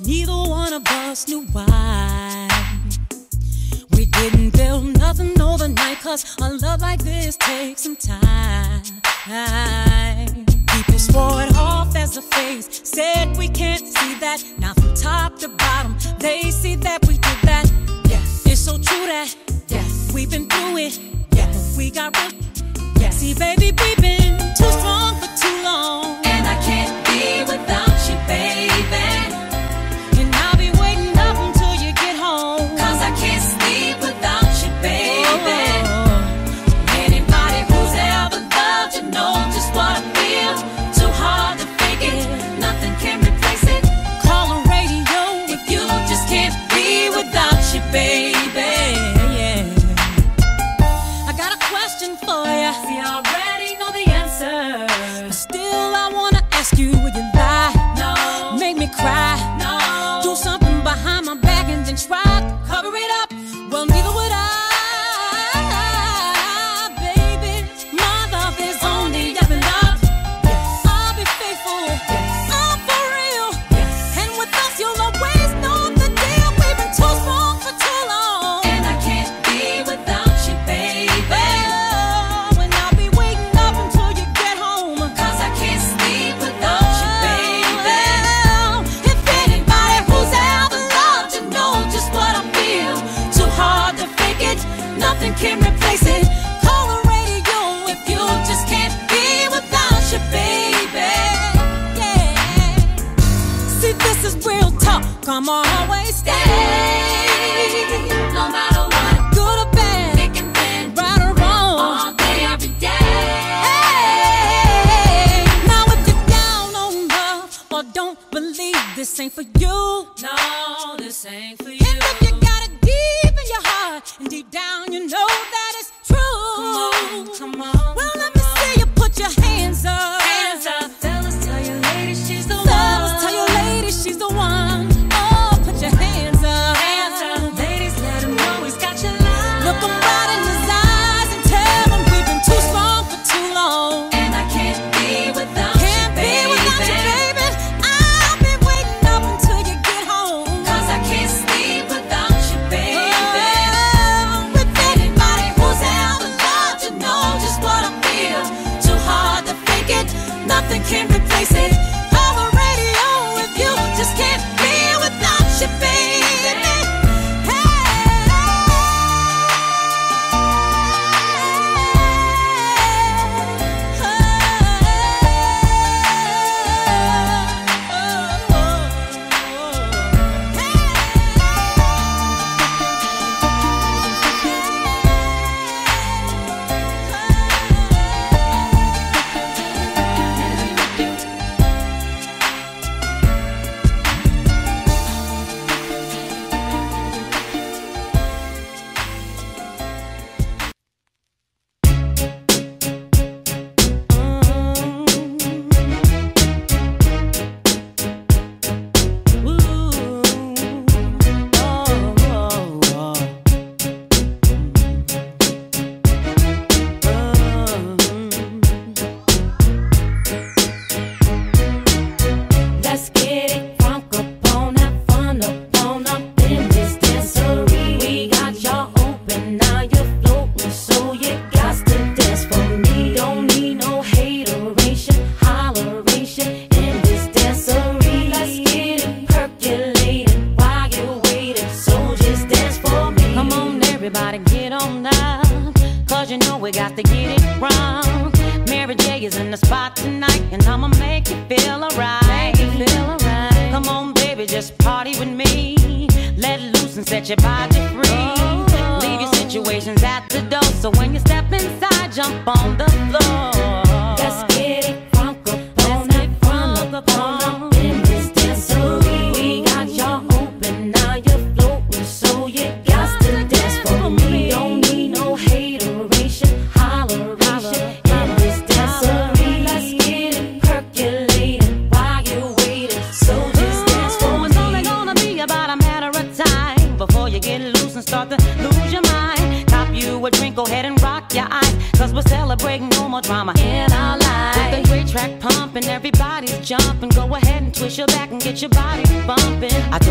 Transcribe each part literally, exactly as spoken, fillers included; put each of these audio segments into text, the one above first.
neither one of us knew why. We didn't build nothing overnight, cause a love like this takes some time. People swore it off as a phase, said we can't see that. Now from top to bottom, they see that we did that. Yes, it's so true that yes, we've been through it. Yes, we got real. Yes, see baby, we've been too strong for too long, and I can't be without you, baby. And I'll be waiting up until you get home, cause I can't sleep without you, baby. Oh. Anybody who's ever loved you know just what I feel. Too hard to fake it, nothing can replace it. Call the radio if you just can't be without you, baby. Yeah. I got a question for you. See, I already know the answer, but still I wanna ask you, would you lie? No. Make me cry? No. Do something behind my back and then try to cover it up? Well, neither would I, baby. My love is only up and up. Yes. I'll be faithful. Yes. I'm for real. Yes. And with us, you'll always know the deal. We've been too strong for too long, and I can't be without you, baby. Oh, and I'll be waiting up until you get home, cause I can't sleep without you, baby. If anybody who's ever loved you know just what I feel. Too hard to fake it, nothing can replace it. Call the radio if you just can't be without you, baby. Yeah. See, this is real talk. I'ma always stay, no matter what, good or bad, thick and thin, right or wrong, all day, every day. Hey, now if you're down on love or don't believe this ain't for you, no, this ain't for you. And if you got it deep in your heart and deep down you know that it's true, come on, come on. Well, let me see you put your hands up. Hands up. Tell us, tell your lady she's the one. Tell us, tell your lady she's the one. Oh, put your hands up. Hands up. Ladies, let him know he's got your love. Look him right in his eyes and tell him we've been too strong for too long, and I can't be without you, can't be without you, baby. I'll be waiting up until you get home, cause I can't sleep without you, baby. Oh, with anybody who's ever loved you know just what I feel. Too hard to fake it, nothing can replace it. Call the radio if you just can't be without you, baby. Everybody's jumping, go ahead and twist your back and get your body bumping. I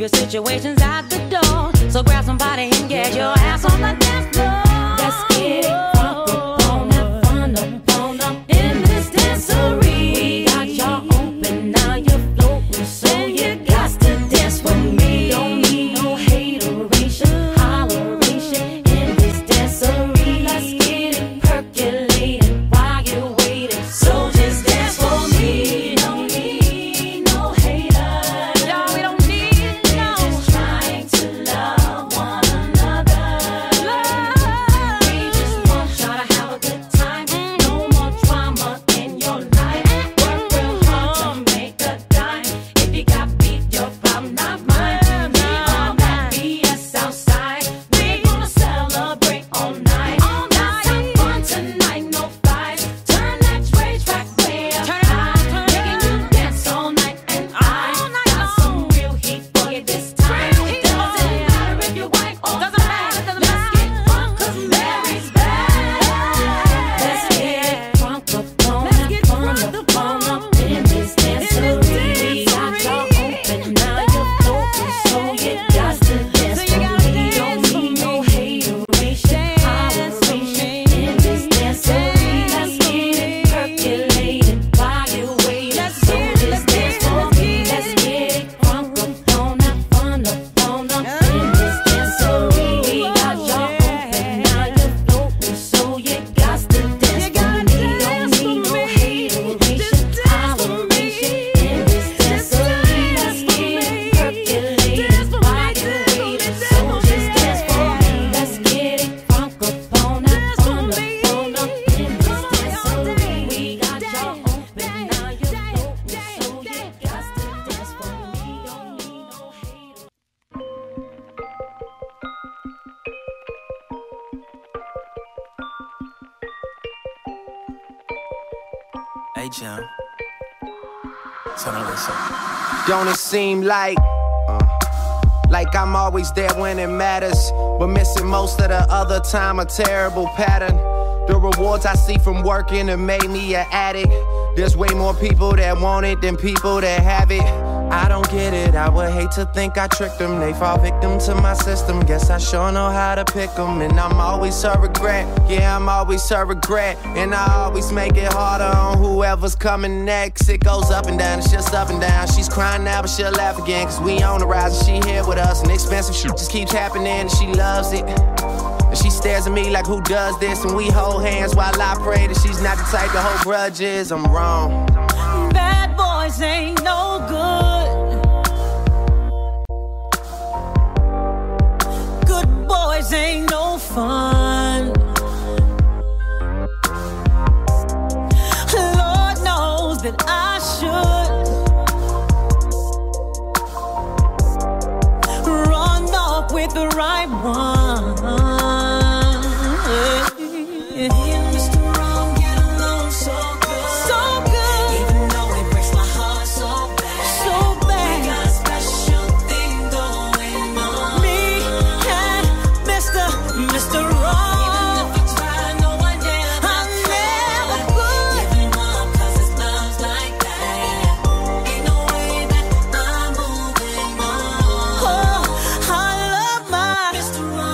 Secret situations at the door. So grab somebody and get your ass on the dance floor. Let's get it crunk up on that fun up on up in this dancery. We got y'all open, now you're floating, so you got to dance with me. Don't need no hateration, holleration in this dancery. Let's get it percolating while you're waiting, so just dance for me. Don't need no haters, no, we don't need no. We're just trying to love one another. Love. We just want y'all to have a good time. No more drama in your life. Work real hard to make a dime. If you got beef, your problem, not mine. We on that B S outside. We're gonna celebrate all night. All night. Let's have fun tonight, no fights. Turn that rage track way up high. Making you dance all night, and I got some real heat for you this time. It doesn't matter if you're white or black. Let's get crunk 'cause Mary's back. Let's get crunk up on that fun up on up in this dancery. We got y'all open, now you're floating, so you got to dance for me. Don't need no hateration, holleration in this dancery. Let's get it percolating while you're waiting, so just dance for me. Let's get it crunk up on that fun up on up in this dancery. We got y'all open, now you're floating, so you got to dance for me. Don't need no hateration, holleration in this dancery. Let's get it percolating while you're waiting, so just dance for me. Let's get it crunk up on that fun up on up in this dancery. We got y'all open, now you're floating, so you got to dance for me. Don't need no haters. Hey, Jim. Turn on that song. Don't it seem like uh, like I'm always there when it matters, but missing most of the other time, a terrible pattern. The rewards I see from working have made me an addict. There's way more people that want it than people that have it. I don't get it, I would hate to think I tricked them. They fall victim to my system, guess I sure know how to pick them. And I'm always her regret, yeah, I'm always her regret. And I always make it harder on whoever's coming next. It goes up and down, it's just up and down. She's crying now, but she'll laugh again, cause we on the rise and she here with us. And expensive shit just keeps happening and she loves it. And she stares at me like, who does this? And we hold hands while I pray that she's not the type to hold grudges. I'm wrong. Bad boys ain't no good. Good boys ain't no fun. Lord knows that I should run off with the right one. Mister Wrong, get along so good. So good. Even though it breaks my heart so bad. So bad. We got a special thing going on. Me and Mister Mister Wrong. Even if we try, no one dare. I never could. Give him up, cause it smells like that. Ain't no way that I'm moving on. Oh, I love my Mister Wrong.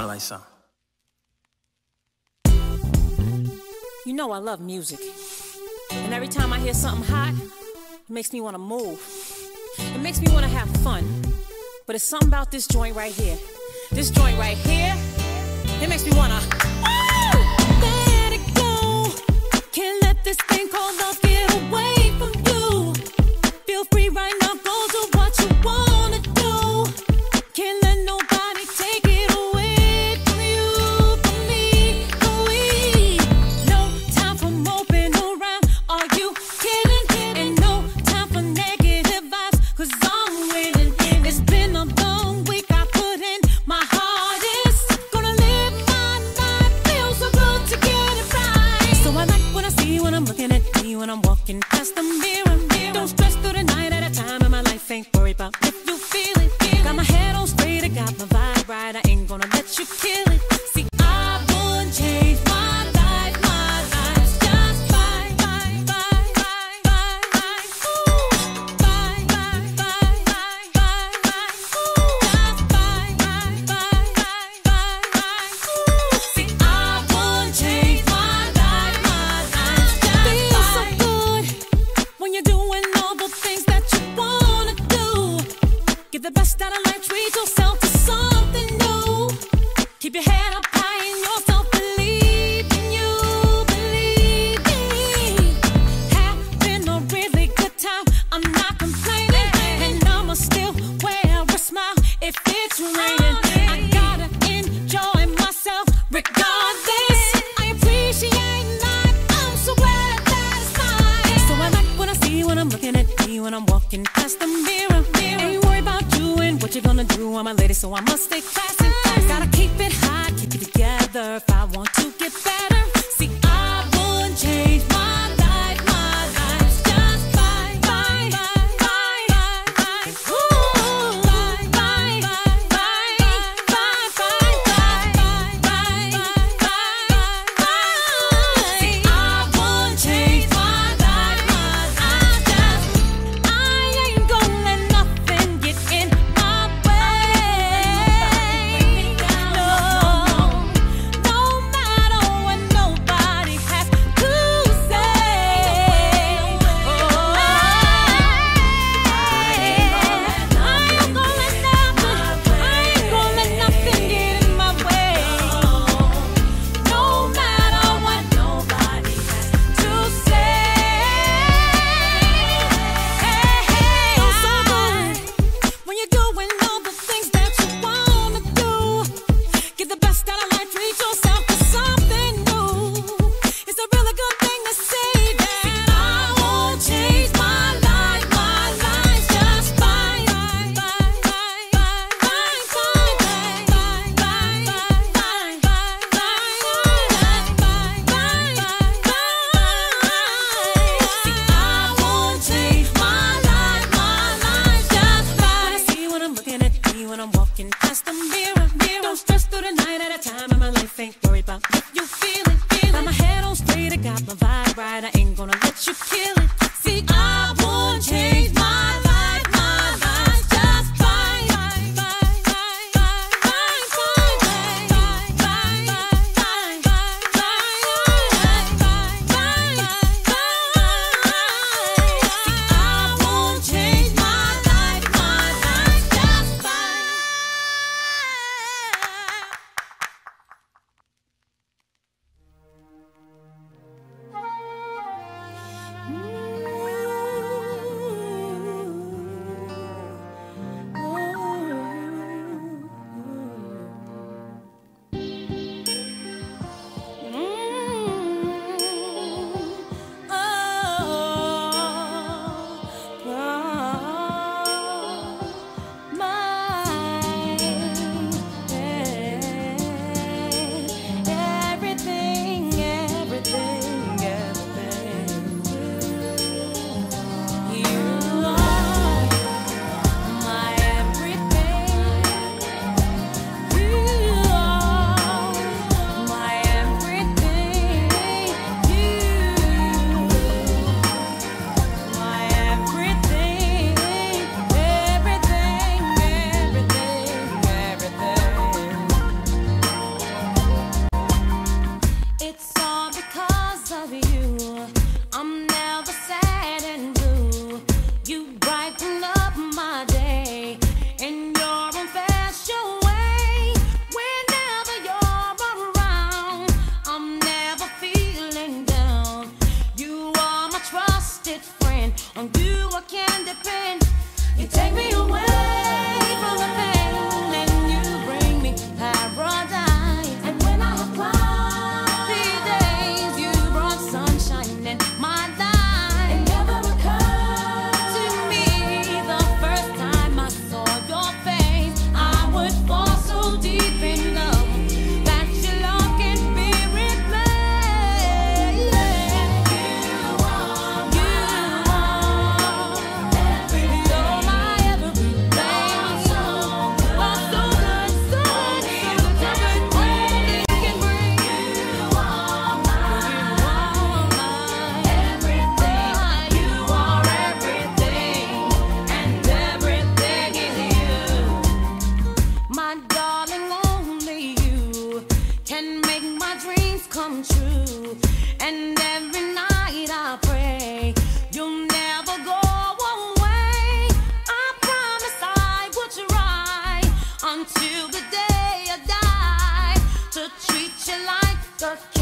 Sounded like something. You know I love music. And every time I hear something hot, it makes me want to move. It makes me want to have fun. But it's something about this joint right here. This joint right here, it makes me want to... Let it go. Can't let this thing called love get away from you. Feel free right now, go do what you want to do. Can't let nobody take it away from you, from me, from we. No time for moping around, are you kidding? And no time for negative vibes, cause I'm winning. It's been a long week, I put in my hardest. Gonna live my life, feel so good to get it right. So I like what I see when I'm looking at me, when I'm walking past the mirror. Don't stress through the night at a time, and my life ain't worried about if you feel it. Got my head on straight, I got my vibe right, I ain't gonna let you kill it. See, I wouldn't change my life, my life's just fine, fine, fine, fine, fine, fine. Ooh, fine, fine, fine, fine, fine, fine. Ooh, just fine, fine, fine, fine, fine, fine. Ooh, see, I wouldn't change my life, my life's just fine. Feels so good when you're doing all the things that you wanna do. Give the best out of life, treat yourself to something new. Keep your head up high in yourself, believe in you, believe me. Having a really good time, I'm not complaining. And I'ma still wear a smile if it's raining. I gotta enjoy myself regardless. I appreciate life, I'm so glad that it's mine. So I like what I see when I'm looking at me, when I'm walking past the mirror. Ain't worried about you and what you're gonna do, I'm a lady, so I must stay classy. Gotta keep it high, keep it together if I want to get better. See, I wouldn't change my life, my life's just fine, fine, fine, fine, fine. Ooh, fine, fine, fine, fine, fine, fine, fine, fine, fine, fine. See, I wouldn't change my life, my life's just... I ain't gonna let nothing get in my way. No, no matter what nobody has to say. Oh, I ain't gonna let nothing, I ain't gonna let nothing get in my way. No matter what nobody has to say. Feels so good when you're doing all the things that you wanna do. Get the best out of life, treat yourself to something new. It's a really good thing to say that I won't change my life, my life's just fine, fine, fine, fine, fine, fine, fine, fine, fine, fine, fine, fine, fine. See, I won't change my life, my life's just fine. What I see when I'm looking at me, when I'm walking past the mirror, mirror. Don't stress through the night at a time, and my life ain't worried about if you feel it, feel it. Got my head on straight, I got my vibe right, I ain't gonna let you kill it. See, I won't change my life, my life's just fine, fine, fine, fine, fine, fine, fine, fine, fine, fine, fine, fine, fine, fine. See, I won't change my life, my life's just fine. come true. And every night I pray you'll never go away. I promise I would try until the day I die to treat you like the